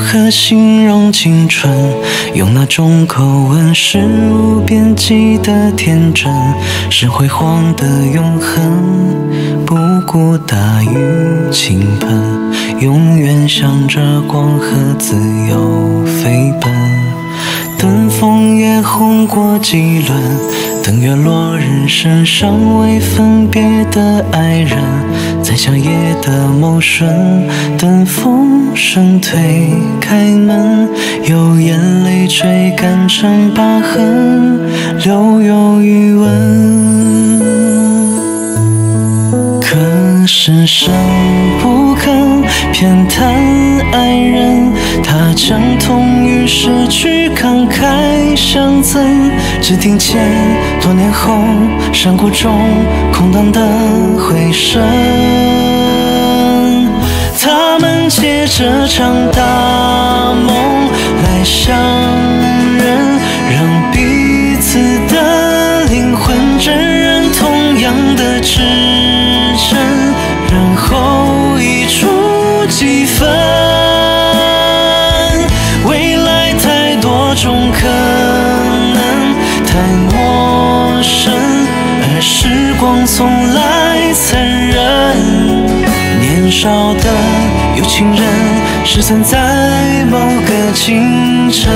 何形容青春？用哪种口吻是无边际的天真，是辉煌的永恒，不顾大雨倾盆，永远向着光和自由飞奔。等风也轰过几轮，等月落日升，尚未分别的爱人，在夏夜的某瞬，等风声推开门，有眼泪追赶成疤痕，留有余温。可是生不肯偏袒爱人，他将痛与失去慷慨相赠，只听见多年后山谷中空荡的回声。他们借着场大梦来相认，让彼此的灵魂沾染同样的赤诚，然后一触即分。未来太多种可能，太陌生，而时光从来残忍。年少的有情人，失散在某个清晨。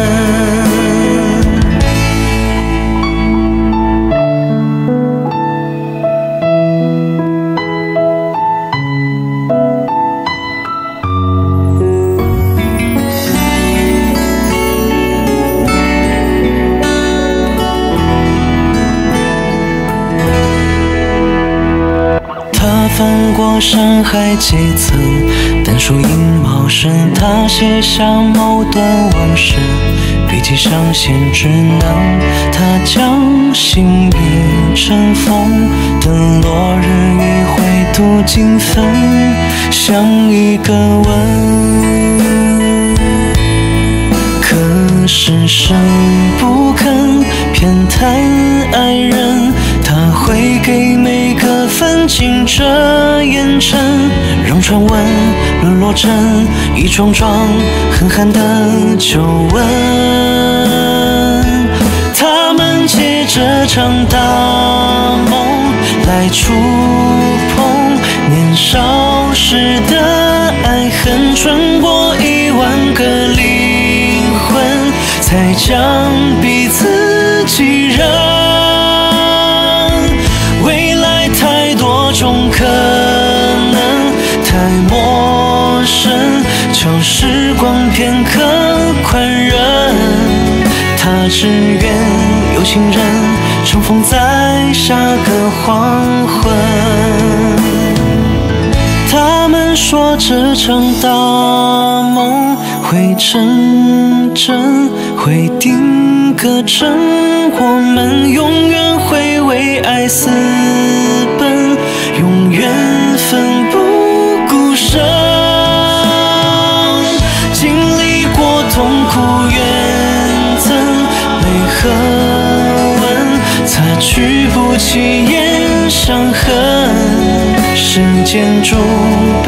他翻过山海阶层，淡树荫茂盛，他写下某段往事，笔记上线只能他将心病成风，等落日余晖度尽分，像一个吻。可是生不肯偏袒爱人，他会给每个泛尽着烟尘，让传闻沦落成一桩桩狠狠的旧闻。他们借这场大梦来触碰年少时的爱恨，穿过10000个灵魂，才将彼此继任。未来太多种可能，太陌生，求时光片刻宽忍。他只愿有情人重逢在下个黄昏。他们说这场大梦会成真，会定格成我们永远会为爱私奔，永远奋不顾身。经历过痛苦怨憎，为何问擦去不起眼伤痕？时间注